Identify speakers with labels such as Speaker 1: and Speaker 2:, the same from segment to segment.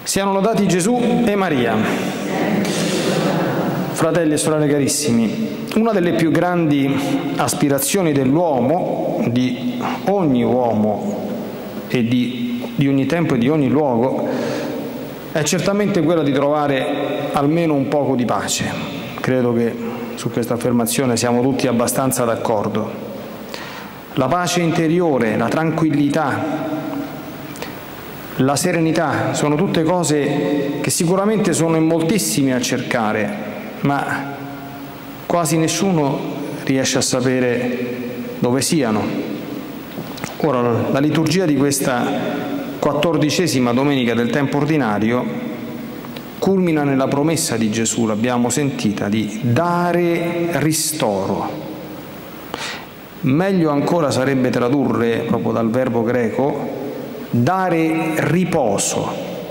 Speaker 1: Siano lodati Gesù e Maria. Fratelli e sorelle carissimi, una delle più grandi aspirazioni dell'uomo, di ogni uomo e di ogni tempo e di ogni luogo, è certamente quella di trovare almeno un poco di pace. Credo che su questa affermazione siamo tutti abbastanza d'accordo. La pace interiore, la tranquillità, la serenità sono tutte cose che sicuramente sono in moltissimi a cercare, ma quasi nessuno riesce a sapere dove siano. Ora, la liturgia di questa 14ª domenica del tempo ordinario culmina nella promessa di Gesù, l'abbiamo sentita, di dare ristoro. Meglio ancora sarebbe tradurre proprio dal verbo greco dare riposo.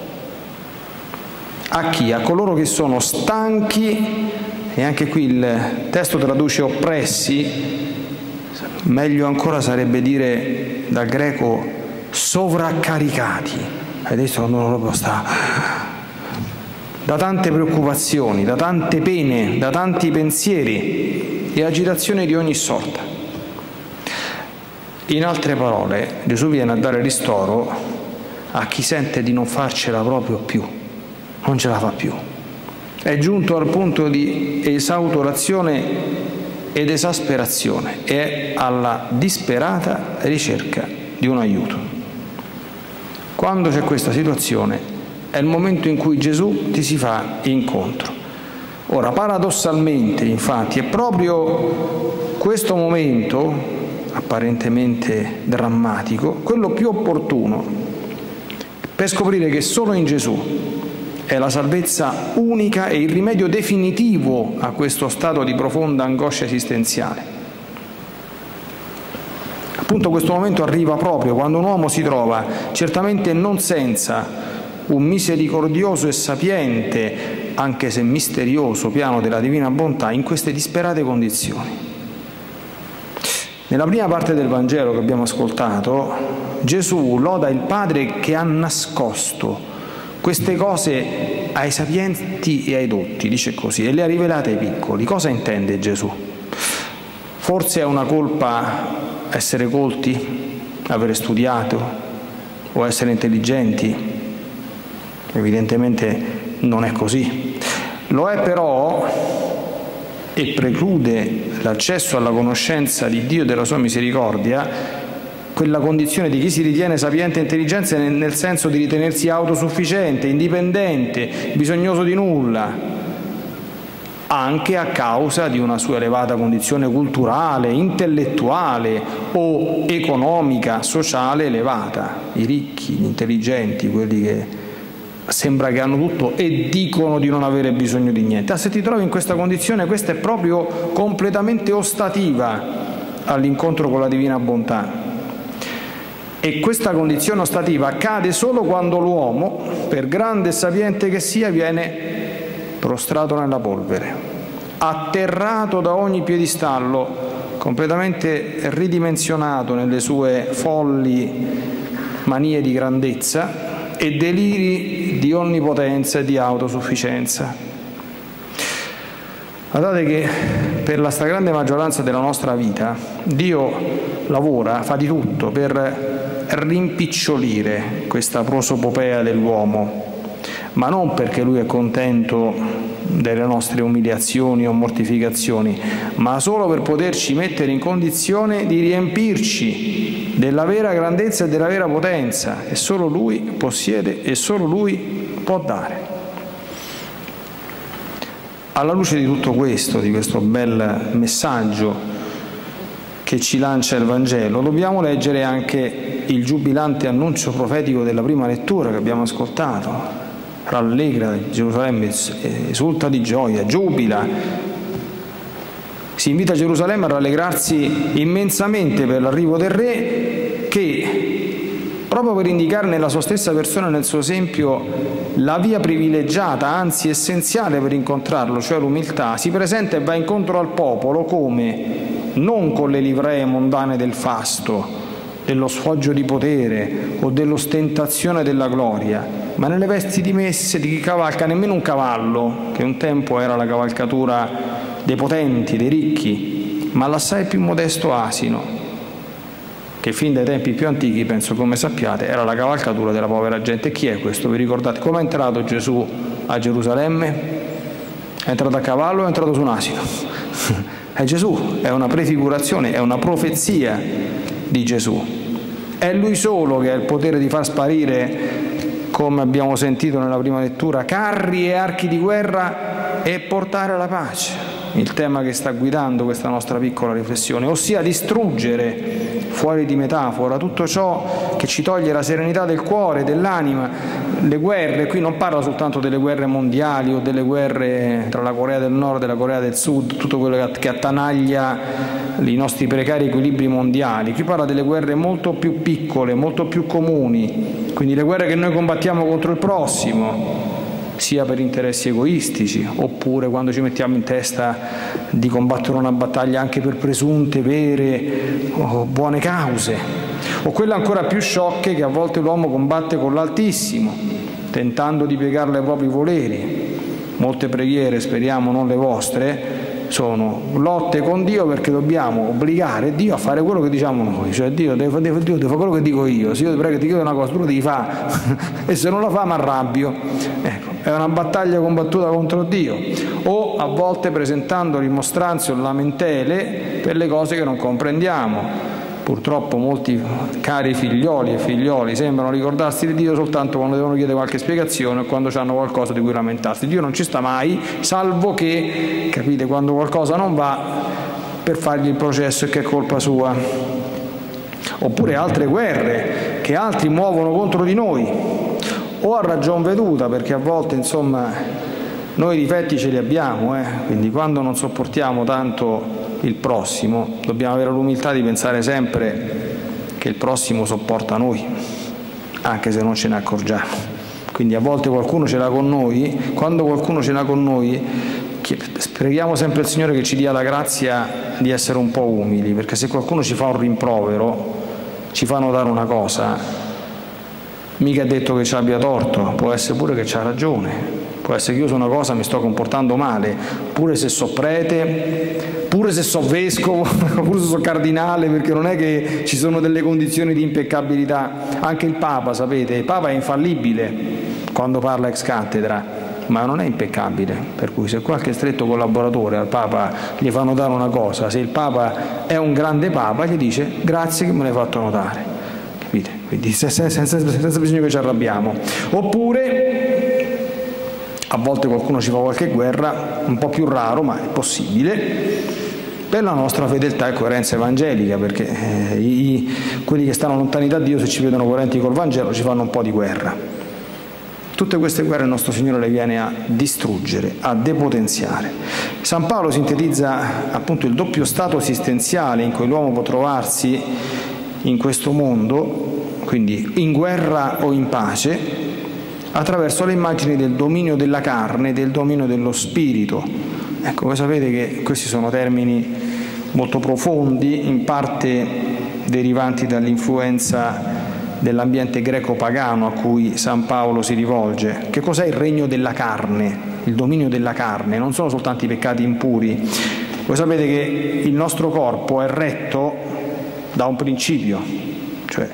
Speaker 1: A chi? A coloro che sono stanchi, e anche qui il testo traduce oppressi, meglio ancora sarebbe dire dal greco sovraccaricati. Adesso quando uno proprio sta da tante preoccupazioni, da tante pene, da tanti pensieri e agitazioni di ogni sorta. In altre parole, Gesù viene a dare ristoro a chi sente di non farcela proprio più, non ce la fa più. È giunto al punto di esautorazione ed esasperazione e è alla disperata ricerca di un aiuto. Quando c'è questa situazione è il momento in cui Gesù ti si fa incontro. Ora, paradossalmente, infatti, è proprio questo momento apparentemente drammatico, quello più opportuno per scoprire che solo in Gesù è la salvezza unica e il rimedio definitivo a questo stato di profonda angoscia esistenziale. Appunto questo momento arriva proprio quando un uomo si trova, certamente non senza un misericordioso e sapiente, anche se misterioso, piano della divina bontà, in queste disperate condizioni. Nella prima parte del Vangelo che abbiamo ascoltato, Gesù loda il Padre che ha nascosto queste cose ai sapienti e ai dotti, dice così, e le ha rivelate ai piccoli. Cosa intende Gesù? Forse è una colpa essere colti, avere studiato o essere intelligenti? Evidentemente non è così. Lo è però, e preclude l'accesso alla conoscenza di Dio e della sua misericordia, quella condizione di chi si ritiene sapiente e intelligente nel senso di ritenersi autosufficiente, indipendente, bisognoso di nulla, anche a causa di una sua elevata condizione culturale, intellettuale o economica, sociale elevata. I ricchi, gli intelligenti, quelli che sembra che hanno tutto e dicono di non avere bisogno di niente. Se ti trovi in questa condizione, questa è proprio completamente ostativa all'incontro con la divina bontà. E questa condizione ostativa accade solo quando l'uomo, per grande e sapiente che sia, viene prostrato nella polvere, atterrato da ogni piedistallo, completamente ridimensionato nelle sue folli manie di grandezza e deliri di onnipotenza e di autosufficienza. Guardate che per la stragrande maggioranza della nostra vita Dio lavora, fa di tutto per rimpicciolire questa prosopopea dell'uomo, ma non perché Lui è contento delle nostre umiliazioni o mortificazioni, ma solo per poterci mettere in condizione di riempirci della vera grandezza e della vera potenza che solo Lui possiede e solo Lui può dare. Alla luce di tutto questo, di questo bel messaggio che ci lancia il Vangelo, dobbiamo leggere anche il giubilante annuncio profetico della prima lettura che abbiamo ascoltato. Rallegra Gerusalemme, esulta di gioia, giubila. Si invita Gerusalemme a rallegrarsi immensamente per l'arrivo del Re che, proprio per indicare nella sua stessa persona e nel suo esempio la via privilegiata, anzi essenziale per incontrarlo, cioè l'umiltà, si presenta e va incontro al popolo come? Non con le livree mondane del fasto, dello sfoggio di potere o dell'ostentazione della gloria, ma nelle vesti dimesse di chi cavalca nemmeno un cavallo, che un tempo era la cavalcatura dei potenti, dei ricchi, ma l'assai più modesto asino, che fin dai tempi più antichi, penso come sappiate, era la cavalcatura della povera gente. Chi è questo? Vi ricordate? Come è entrato Gesù a Gerusalemme? È entrato a cavallo o è entrato su un asino? È Gesù, è una prefigurazione, è una profezia di Gesù. È Lui solo che ha il potere di far sparire, come abbiamo sentito nella prima lettura, carri e archi di guerra e portare la pace. Il tema che sta guidando questa nostra piccola riflessione, ossia distruggere fuori di metafora tutto ciò che ci toglie la serenità del cuore, dell'anima. Le guerre, qui non parla soltanto delle guerre mondiali o delle guerre tra la Corea del Nord e la Corea del Sud, tutto quello che attanaglia i nostri precari equilibri mondiali. Qui parla delle guerre molto più piccole, molto più comuni, quindi le guerre che noi combattiamo contro il prossimo, sia per interessi egoistici, oppure quando ci mettiamo in testa di combattere una battaglia anche per presunte, vere o buone cause, o quelle ancora più sciocche che a volte l'uomo combatte con l'Altissimo, tentando di piegarle ai propri voleri. Molte preghiere, speriamo non le vostre, sono lotte con Dio perché dobbiamo obbligare Dio a fare quello che diciamo noi, cioè Dio deve fare quello che dico io. Se io ti prego e ti chiedo una cosa, tu lo devi fare e se non la fa mi arrabbio. Ecco, è una battaglia combattuta contro Dio, o a volte presentando rimostranze o lamentele per le cose che non comprendiamo. Purtroppo molti cari figlioli e figlioli sembrano ricordarsi di Dio soltanto quando devono chiedere qualche spiegazione o quando hanno qualcosa di cui lamentarsi. Dio non ci sta mai, salvo che, capite, quando qualcosa non va, per fargli il processo e che è colpa sua. Oppure altre guerre che altri muovono contro di noi, o a ragion veduta, perché a volte, insomma, noi i difetti ce li abbiamo, quindi quando non sopportiamo tanto il prossimo, dobbiamo avere l'umiltà di pensare sempre che il prossimo sopporta noi, anche se non ce ne accorgiamo. Quindi a volte qualcuno ce l'ha con noi, quando qualcuno ce l'ha con noi, preghiamo sempre il Signore che ci dia la grazia di essere un po' umili, perché se qualcuno ci fa un rimprovero, ci fa notare una cosa, mica è detto che ci abbia torto, può essere pure che c'ha ragione. Può essere che io su una cosa mi sto comportando male, pure se so prete, pure se so vescovo, pure se so cardinale, perché non è che ci sono delle condizioni di impeccabilità. Anche il Papa, sapete, il Papa è infallibile quando parla ex cattedra, ma non è impeccabile, per cui se qualche stretto collaboratore al Papa gli fa notare una cosa, se il Papa è un grande Papa gli dice grazie che me l'hai fatto notare, capite? Quindi senza bisogno che ci arrabbiamo. Oppure a volte qualcuno ci fa qualche guerra, un po' più raro, ma è possibile, per la nostra fedeltà e coerenza evangelica, perché quelli che stanno lontani da Dio, se ci vedono coerenti col Vangelo, ci fanno un po' di guerra. Tutte queste guerre il nostro Signore le viene a distruggere, a depotenziare. San Paolo sintetizza appunto il doppio stato esistenziale in cui l'uomo può trovarsi in questo mondo, quindi in guerra o in pace, attraverso le immagini del dominio della carne e del dominio dello spirito. Ecco, voi sapete che questi sono termini molto profondi, in parte derivanti dall'influenza dell'ambiente greco-pagano a cui San Paolo si rivolge. Che cos'è il regno della carne? Il dominio della carne non sono soltanto i peccati impuri. Voi sapete che il nostro corpo è retto da un principio, cioè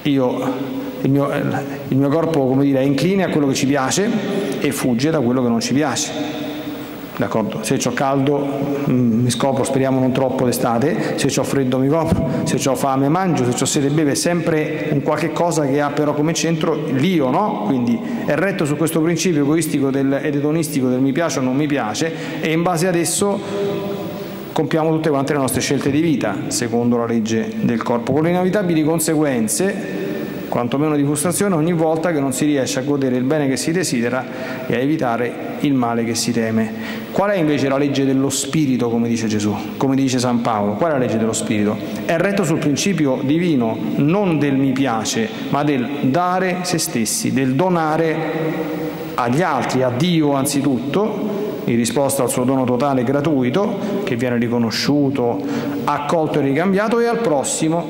Speaker 1: il mio corpo, come dire, è incline a quello che ci piace e fugge da quello che non ci piace. D'accordo? Se ho caldo mi scopro, speriamo non troppo d'estate, se ho freddo mi copro, se ho fame mangio, se ho sete bevo, è sempre un qualche cosa che ha però come centro l'io, no? Quindi è retto su questo principio egoistico ed edonistico del mi piace o non mi piace, e in base ad esso compiamo tutte quante le nostre scelte di vita, secondo la legge del corpo, con le inevitabili conseguenze, quantomeno di frustrazione, ogni volta che non si riesce a godere il bene che si desidera e a evitare il male che si teme. Qual è invece la legge dello spirito, come dice Gesù, come dice San Paolo? Qual è la legge dello spirito? È retto sul principio divino, non del mi piace, ma del dare se stessi, del donare agli altri, a Dio anzitutto, in risposta al suo dono totale e gratuito, che viene riconosciuto, accolto e ricambiato, e al prossimo,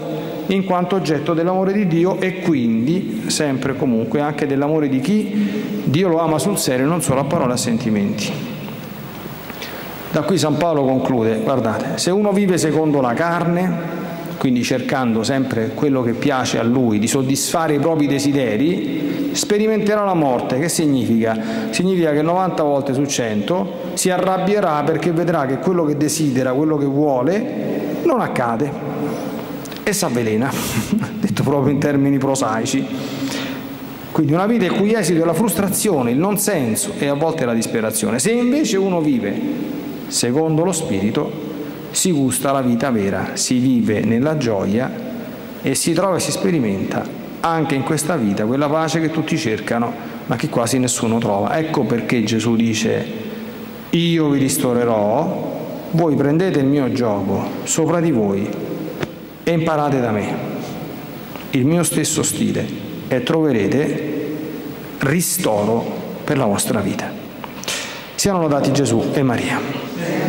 Speaker 1: in quanto oggetto dell'amore di Dio e quindi, sempre e comunque, anche dell'amore di chi Dio lo ama sul serio, non solo a parole e a sentimenti. Da qui San Paolo conclude, guardate, se uno vive secondo la carne, quindi cercando sempre quello che piace a lui, di soddisfare i propri desideri, sperimenterà la morte. Che significa? Significa che 90 volte su 100 si arrabbierà perché vedrà che quello che desidera, quello che vuole, non accade e s'avvelena, detto proprio in termini prosaici. Quindi una vita il cui esito è la frustrazione, il non senso e a volte la disperazione. Se invece uno vive secondo lo Spirito, si gusta la vita vera, si vive nella gioia e si trova e si sperimenta anche in questa vita quella pace che tutti cercano ma che quasi nessuno trova. Ecco perché Gesù dice: io vi ristorerò, voi prendete il mio giogo sopra di voi e imparate da me il mio stesso stile e troverete ristoro per la vostra vita. Siano lodati Gesù e Maria.